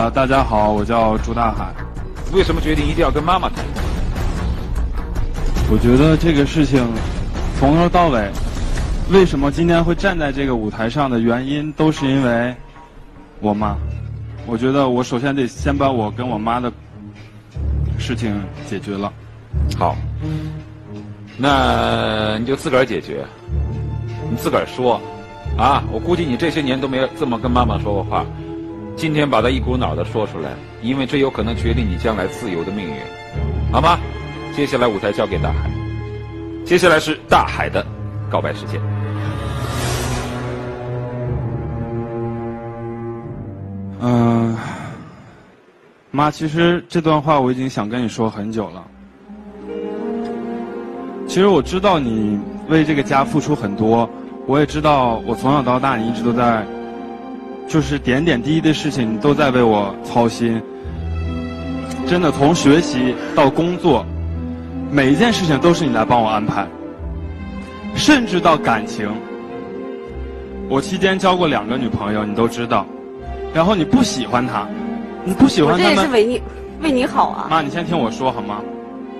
大家好，我叫朱大海。 为什么决定一定要跟妈妈谈？ 我觉得这个事情从头到尾，为什么今天会站在这个舞台上的原因，都是因为我妈。我觉得我首先得先把我跟我妈的事情解决了。 好，那你就自个儿解决，你自个儿说。啊，我估计你这些年都没有这么跟妈妈说过话，今天把它一股脑的说出来，因为这有可能决定你将来自由的命运，好吗？接下来舞台交给大海，接下来是大海的告白时间。 妈，其实这段话我已经想跟你说很久了。其实我知道你为这个家付出很多，我也知道我从小到大你一直都在，就是点点滴滴的事情你都在为我操心。真的，从学习到工作，每一件事情都是你来帮我安排，甚至到感情。我期间交过2个女朋友，你都知道。然后你不喜欢她，你不喜欢她们。 我这也是为你好啊。 妈，你先听我说好吗？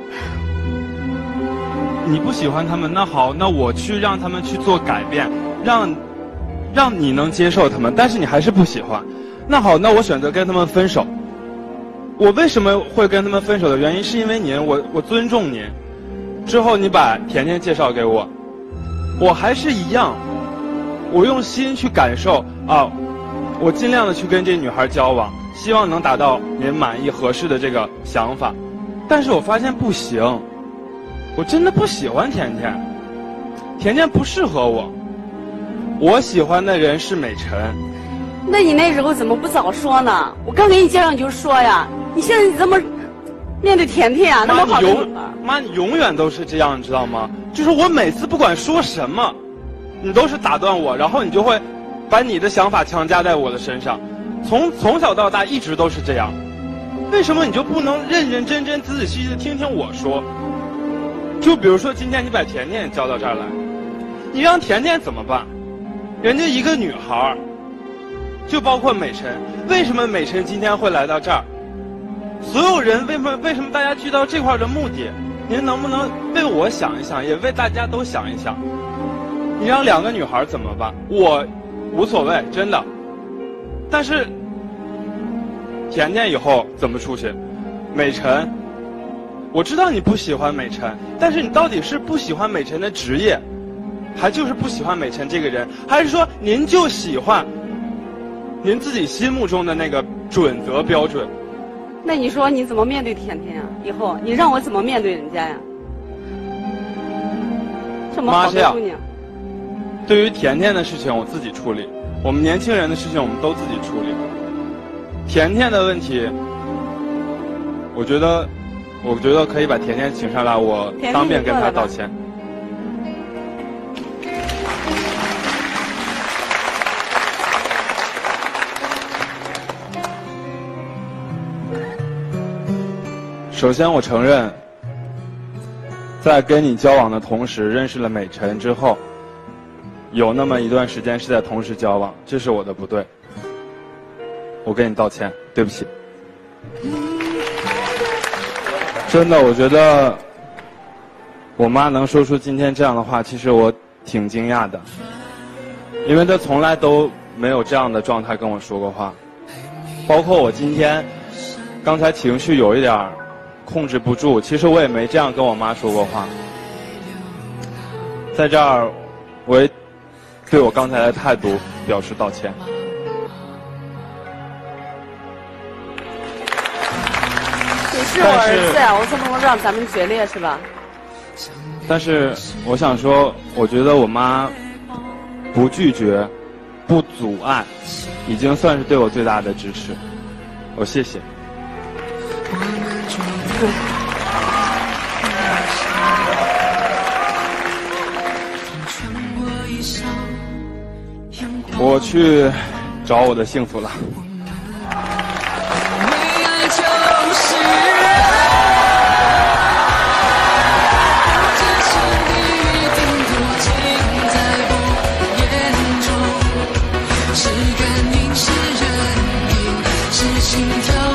你不喜欢他们，那好，那我去让他们去做改变，让你能接受他们，但是你还是不喜欢。那好，那我选择跟他们分手。我为什么会跟他们分手的原因，是因为您，我尊重您。之后你把甜甜介绍给我，我还是一样，我用心去感受啊，我尽量的去跟这女孩交往，希望能达到您满意合适的这个想法。但是我发现不行，我真的不喜欢甜甜，甜甜不适合我，我喜欢的人是美晨。 那你那时候怎么不早说呢？我刚给你介绍你就说呀，你现在你怎么面对甜甜啊？那么好的女孩。 妈，你永远都是这样，你知道吗？就是我每次不管说什么，你都是打断我，然后你就会把你的想法强加在我的身上，从小到大一直都是这样。为什么你就不能认认真真、仔仔细细的听听我说？就比如说今天你把甜甜叫到这儿来，你让甜甜怎么办？人家一个女孩，就包括美晨，为什么美晨今天会来到这儿？所有人为什么大家聚到这块的目的？您能不能为我想一想，也为大家都想一想？你让2个女孩怎么办？我无所谓，真的。但是甜甜以后怎么出去？美晨，我知道你不喜欢美晨，但是你到底是不喜欢美晨的职业，还就是不喜欢美晨这个人，还是说您就喜欢您自己心目中的那个准则标准？ 那你说你怎么面对甜甜啊？以后你让我怎么面对人家呀？这么好的姑娘。 对于甜甜的事情我自己处理，我们年轻人的事情我们都自己处理。甜甜的问题，我觉得可以把甜甜请上来，我当面跟她道歉。首先，我承认，在跟你交往的同时，认识了美晨之后，有那么一段时间是在同时交往，这是我的不对，我跟你道歉，对不起。真的，我觉得我妈能说出今天这样的话，其实我挺惊讶的，因为她从来都没有这样的状态跟我说过话，包括我今天刚才情绪有一点控制不住，其实我也没这样跟我妈说过话。在这儿，我也对我刚才的态度表示道歉。 你是我儿子呀，我怎么能让咱们决裂是吧？ 但是我想说，我觉得我妈不拒绝、不阻碍，已经算是对我最大的支持。我谢谢。我去找我的幸福了。 是感应，是人因，是情。 着